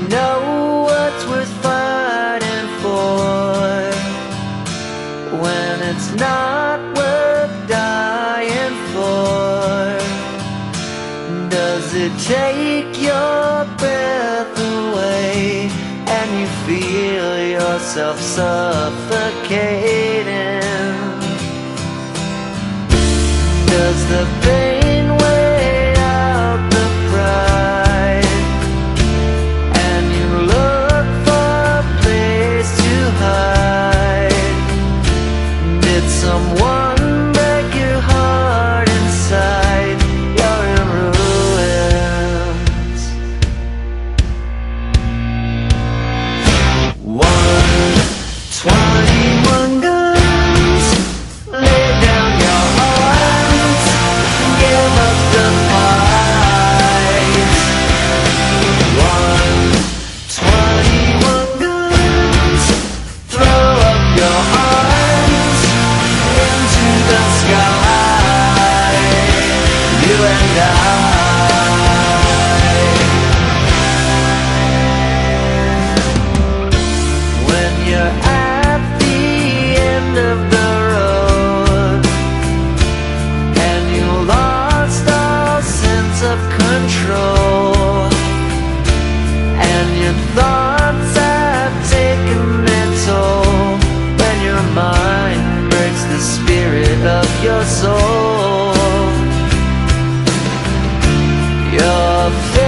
know what's worth fighting for when it's not worth dying for? Does it take your breath away and you feel yourself suffocating? Does the pain weigh out the pride and you look for a place to hide? Did someone break your heart inside? You're in ruins. 121 guns, lay down your arms, give up the fight. 121 guns, throw up your arms into the sky, you and I. When you're at the end of the road and you lost all sense of control and your thoughts have taken their toll, when your mind breaks the spirit of your soul, your